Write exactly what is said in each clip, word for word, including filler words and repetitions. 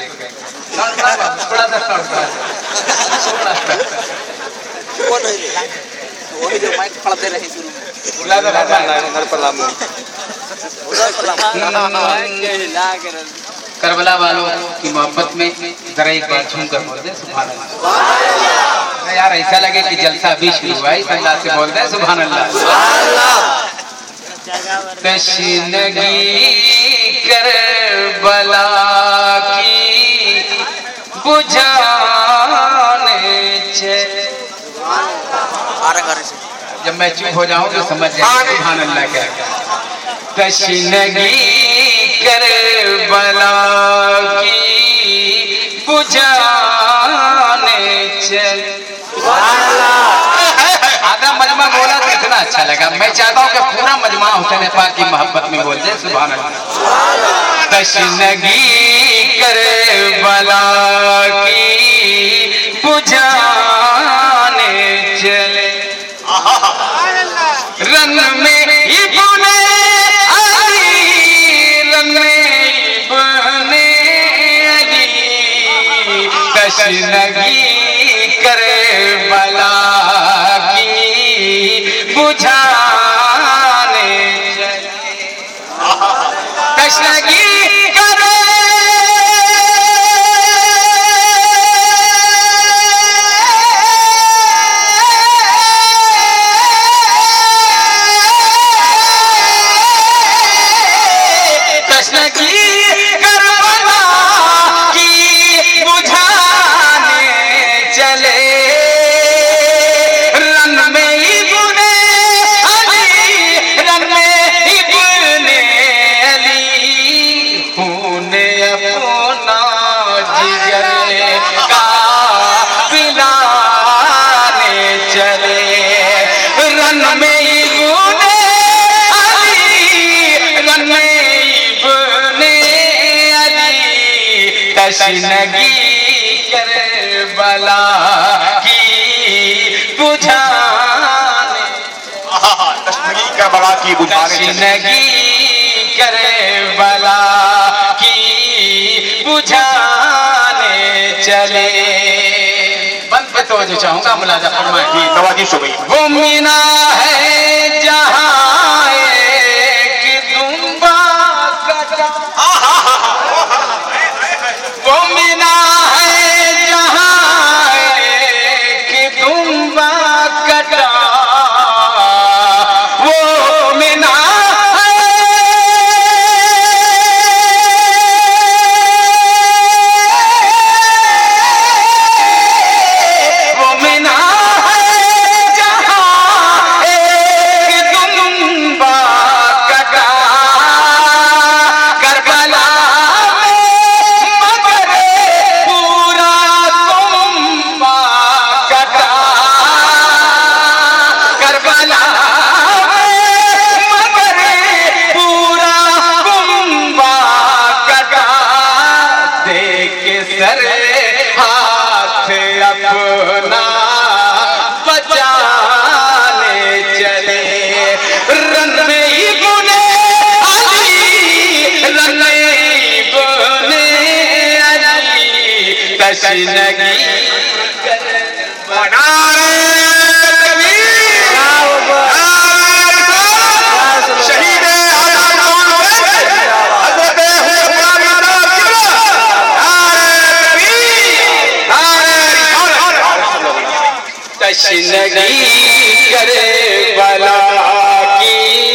थोड़ा सा कौन है वही जो माइक पढ़ते रहे शुरू में करबला वालों की मोहब्बत में जरा एक बार झूम कर बोल दे सुभान अल्लाह। यार ऐसा लगे कि जलसा भी शुरू हुआ है, अल्लाह से बोल दे सुभान अल्लाह। तशनगी करबला की बुझाने चले। जब मैं चुप हो जाऊं तो समझ जाए सुभान अल्लाह क्या। तशनगी करबला की बुझाने चले। आधा मजमा बोला तो इतना अच्छा लगा। मैं चाहता हूँ कि पूरा मजमा हुसैन पाक की मोहब्बत में बोल दे सुभान अल्लाह। तशनगी करबला की बुझाने चले। रन में इब्ने अली, रन में इब्ने अली, तशनगी करबला की बुझाने चले। तशनगी तशनगी करबला की बुझाने। तशनगी करबला की बुझाने तशनगी करबला की बुझाने चले। बंद पे तो जो चाहूंगा मुलाजा फरमाए जी नवाजी सो गई। वो मीना है जहां एक दुम्बा कटा। वो मीना है जहां एक दुम्बा कटा। वो मीना है, वो मीना है जहां एक दुम्बा कटा। करबला हाथ अपना बचाने चले। रन में इब्ने अली, रन में इब्ने अली, तशनगी करबला। शहीद तशनगी करबला की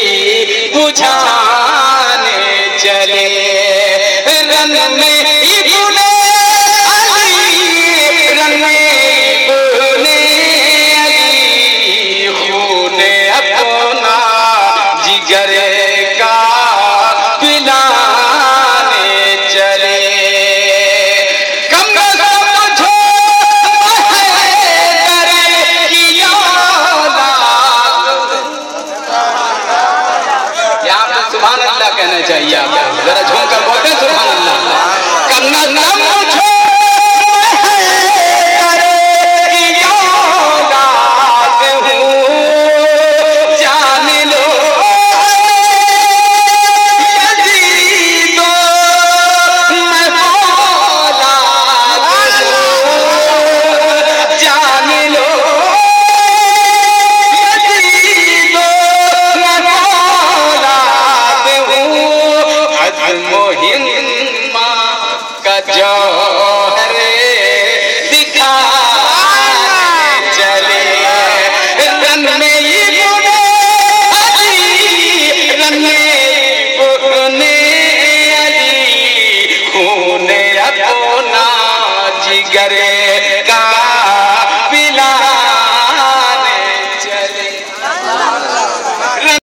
बुझाने चले। रन में इब्ने अली, रन में इब्ने अली, खून अपना जिगर का पिलाने चले। کرے